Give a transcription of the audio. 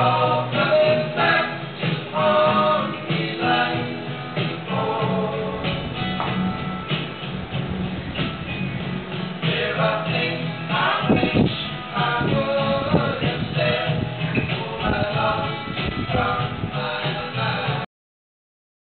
all coming back to haunt me like before. There are